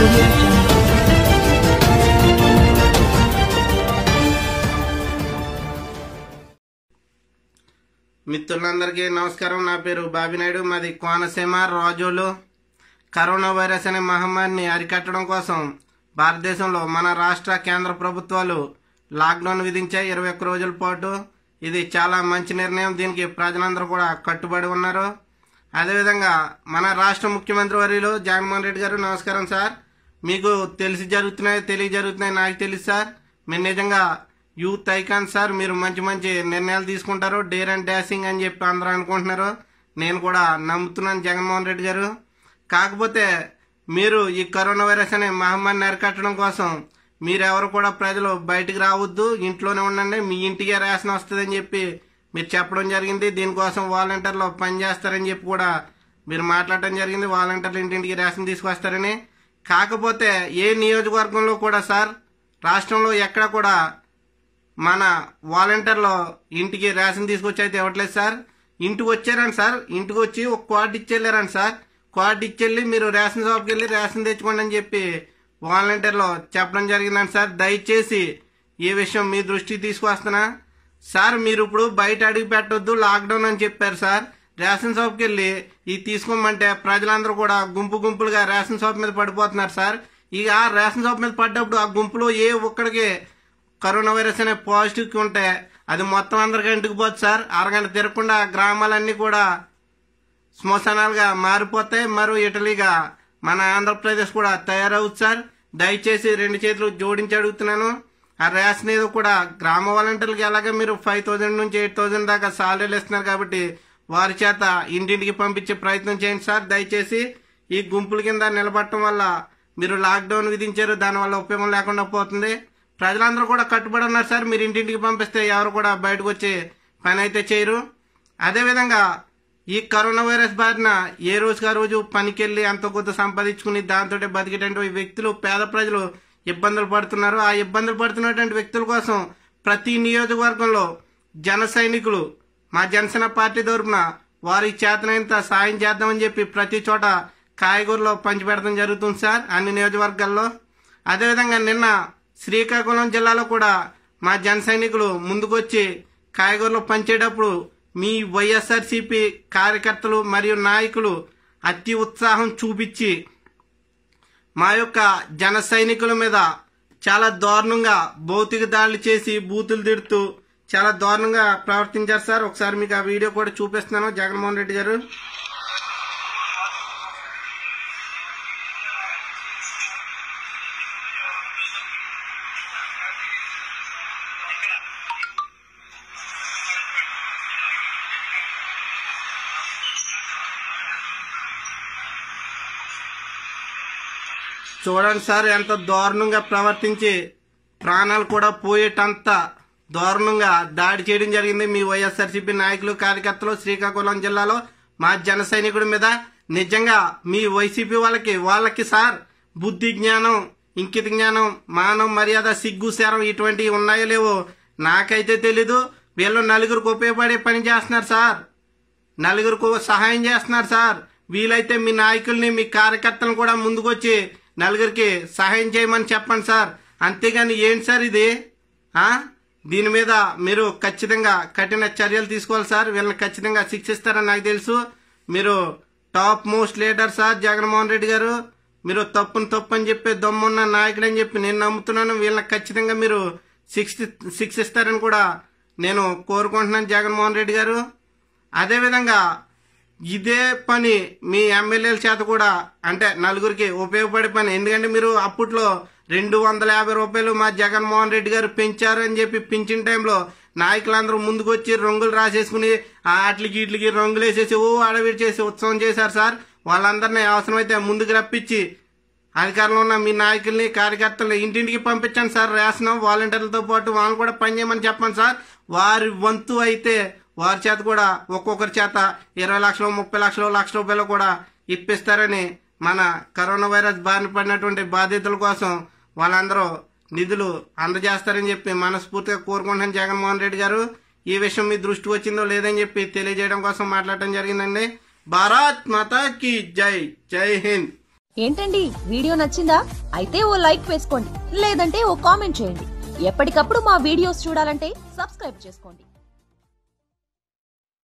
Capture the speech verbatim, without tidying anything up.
audio jungle. మిత్రులందరికీ నమస్కారం. నా పేరు బాబినాయుడు. మాది కోనసీమ రాజోలు. కరోనా వైరస్ అనే మహమ్మారిని అరికట్టడం కోసం భారతదేశంలో మన రాష్ట్ర కేంద్ర ప్రభుత్వాలు లాక్డౌన్ విధించాయి ఇరవై ఒక్క రోజుల పాటు. ఇది చాలా మంచి నిర్ణయం. దీనికి ప్రజలందరూ కూడా కట్టుబడి ఉన్నారు. అదేవిధంగా మన రాష్ట్ర ముఖ్యమంత్రి వర్యులు జగన్మోహన్ రెడ్డి గారు, నమస్కారం సార్. మీకు తెలిసి జరుగుతున్నాయి, తెలియ జరుగుతున్నాయి నాకు తెలుసు సార్. మీరు నిజంగా యూత్ ఐకాన్ సార్. మీరు మంచి మంచి నిర్ణయాలు తీసుకుంటారు. డేర్ అండ్ డాషింగ్ అని చెప్పి అందరూ అనుకుంటున్నారు. నేను కూడా నమ్ముతున్నాను జగన్మోహన్ రెడ్డి గారు. కాకపోతే మీరు ఈ కరోనా వైరస్ అనే మహమ్మారిని అరికట్టడం కోసం మీరెవరు కూడా ప్రజలు బయటికి రావద్దు, ఇంట్లోనే ఉండండి, మీ ఇంటికే రేషన్ వస్తుందని చెప్పి మీరు చెప్పడం జరిగింది. దీనికోసం వాలంటీర్లు పనిచేస్తారని చెప్పి కూడా మీరు మాట్లాడటం జరిగింది. వాలంటీర్లు ఇంటింటికి రేషన్ తీసుకొస్తారని. కాకపోతే ఏ నియోజకవర్గంలో కూడా సార్, రాష్ట్రంలో ఎక్కడ కూడా మన వాలంటీర్లు ఇంటికి రేషన్ తీసుకొచ్చి అయితే ఇవ్వట్లేదు సార్. ఇంటికి వచ్చారండి సార్, ఇంటికి వచ్చి ఒక కార్డు ఇచ్చెళ్ళారండి సార్. కార్డు ఇచ్చెళ్ళి మీరు రేషన్ షాప్కి వెళ్ళి రేషన్ తెచ్చుకోండి అని చెప్పి వాలంటీర్లు చెప్పడం జరిగిందండి సార్. దయచేసి ఈ విషయం మీ దృష్టికి తీసుకొస్తున్నా సార్. మీరు ఇప్పుడు బయట అడిగి పెట్టొద్దు, లాక్డౌన్ అని చెప్పారు సార్. రేషన్ షాప్కి వెళ్ళి ఇది తీసుకోమంటే ప్రజలందరూ కూడా గుంపు గుంపులుగా రేషన్ షాప్ మీద పడిపోతున్నారు సార్. ఇక ఆ రేషన్ షాప్ మీద పడ్డప్పుడు ఆ గుంపులో ఏ ఒక్కడికి కరోనా వైరస్ అనే పాజిటివ్ ఉంటే అది మొత్తం అందరికీ ఇంటికి పోతుంది సార్. అరగంట తిరగకుండా గ్రామాలన్నీ కూడా శ్మశానాలుగా మారిపోతాయి. మరో ఇటలీగా మన ఆంధ్రప్రదేశ్ కూడా తయారవుతుంది సార్. దయచేసి రెండు చేతులు జోడించి అడుగుతున్నాను. ఆ రేషన్ ఏదో కూడా గ్రామ వాలంటీర్లకి ఎలాగ మీరు ఫైవ్ థౌజండ్ నుంచి ఎయిట్ థౌజండ్ దాకా సాలరీలు ఇస్తున్నారు కాబట్టి వారి చేత ఇంటింటికి పంపించే ప్రయత్నం చేయండి సార్. దయచేసి ఈ గుంపుల కింద నిలబడటం వల్ల మీరు లాక్డౌన్ విధించారు, దానివల్ల ఉపయోగం లేకుండా పోతుంది. ప్రజలందరూ కూడా కట్టుబడి ఉన్నారు సార్. మీరు ఇంటింటికి పంపిస్తే ఎవరు కూడా బయటకు వచ్చే పని అయితే చేయరు. అదేవిధంగా ఈ కరోనా వైరస్ బారిన ఏ రోజుకి ఆ రోజు పనికెళ్ళి అంత కొద్ది సంపాదించుకుని దాంతో బతికేటువంటి వ్యక్తులు, పేద ప్రజలు ఇబ్బందులు పడుతున్నారు. ఆ ఇబ్బందులు పడుతున్నటువంటి వ్యక్తుల కోసం ప్రతి నియోజకవర్గంలో జన సైనికులు మా జనసేన పార్టీ తరఫున వారి చేతనైనంత సాయం చేద్దామని చెప్పి ప్రతి చోట కాయగూరలో పంచిపెడతాం జరుగుతుంది సార్, అన్ని నియోజకవర్గాల్లో. అదేవిధంగా నిన్న శ్రీకాకుళం జిల్లాలో కూడా మా జన సైనికులు ముందుకొచ్చి కాయగూరలు పంచేటప్పుడు మీ వైఎస్ఆర్సీపీ కార్యకర్తలు మరియు నాయకులు అతి ఉత్సాహం చూపించి మా యొక్క జన సైనికుల మీద చాలా దారుణంగా భౌతిక దాడులు చేసి బూతులు తిడుతూ చాలా దారుణంగా ప్రవర్తించారు సార్. ఒకసారి మీకు ఆ వీడియో కూడా చూపిస్తున్నాను. జగన్మోహన్ రెడ్డి గారు చూడండి సార్, ఎంత దారుణంగా ప్రవర్తించి ప్రాణాలు కూడా పోయేటంత దారుణంగా దాడి చేయడం జరిగింది మీ వైఎస్ఆర్సీపీ నాయకులు కార్యకర్తలు శ్రీకాకుళం జిల్లాలో మా జన సైనికుడి మీద. నిజంగా మీ వైసీపీ వాళ్ళకి వాళ్ళకి సార్ బుద్ధి జ్ఞానం, ఇంకిత జ్ఞానం, మానవ మర్యాద, సిగ్గు శరం ఇటువంటివి ఉన్నాయో లేవో నాకైతే తెలీదు. వీళ్ళు నలుగురికి ఉపయోగపడే పని చేస్తున్నారు సార్, నలుగురికి సహాయం చేస్తున్నారు సార్. వీలైతే మీ నాయకుల్ని మీ కార్యకర్తలను కూడా ముందుకొచ్చి నలుగురికి సహాయం చేయమని చెప్పండి సార్. అంతేగాని ఏంటి సార్ ఇది? దీని మీద మీరు ఖచ్చితంగా కఠిన చర్యలు తీసుకోవాలి సార్. వీళ్ళని ఖచ్చితంగా శిక్షిస్తారని నాకు తెలుసు. మీరు top most leader sir Jaganmohan Reddy గారు. మీరు తప్పును తప్పు అని చెప్పి దమ్మున్న నాయకుడు అని చెప్పి నేను నమ్ముతున్నాను. వీళ్ళని ఖచ్చితంగా మీరు శిక్షి శిక్షిస్తారని కూడా నేను కోరుకుంటున్నాను జగన్మోహన్ రెడ్డి గారు. అదేవిధంగా ఇదే పని మీ ఎమ్మెల్యేల చేత కూడా అంటే నలుగురికి ఉపయోగపడే పని. ఎందుకంటే మీరు అప్పట్లో రెండు వందల యాభై రూపాయలు మా జగన్మోహన్ రెడ్డి గారు పెంచారు అని చెప్పి పింఛన్ టైంలో నాయకులందరూ ముందుకు వచ్చి రంగులు రాసేసుకుని ఆటలకి ఇట్లకి రంగులు వేసేసి ఓ అడవిడి చేసి ఉత్సవం చేశారు సార్. వాళ్ళందరినీ అవసరమైతే ముందుకు రప్పించి అధికారంలో ఉన్న మీ నాయకుల్ని కార్యకర్తల్ని ఇంటింటికి పంపించండి సార్. రేషన్ వాలంటీర్లతో పాటు వాళ్ళు కూడా పనిచేయమని చెప్పండి సార్. వారి వంతు అయితే వారి చేత కూడా ఒక్కొక్కరి చేత ఇరవై లక్షలు ముప్పై లక్షలు లక్ష రూపాయలు కూడా ఇప్పిస్తారని మన కరోనా వైరస్ బారిన పడినటువంటి బాధితుల కోసం వాళ్ళందరూ నిధులు అందజేస్తారని చెప్పి మనస్ఫూర్తిగా కోరుకుంటున్నాను జగన్మోహన్ రెడ్డి గారు. ఈ విషయం మీ దృష్టికి వచ్చిందో లేదని చెప్పి తెలియజేయడం కోసం మాట్లాడటం జరిగిందండి. భారత్ మాతా కీ జై. జై హింద్. ఏంటండి వీడియో నచ్చిందా? అయితే ఓ లైక్ వేసుకోండి, లేదంటే ఓ కామెంట్ చేయండి. ఎప్పటికప్పుడు మా వీడియోస్ చూడాలంటే సబ్స్క్రైబ్ చేసుకోండి.